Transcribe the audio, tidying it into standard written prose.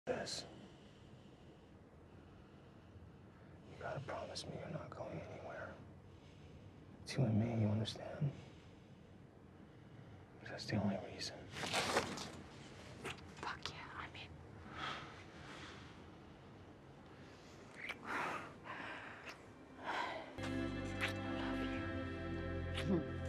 this. You gotta promise me you're not going anywhere. It's you and me, you understand? That's the only reason. Fuck yeah, I mean... I love you.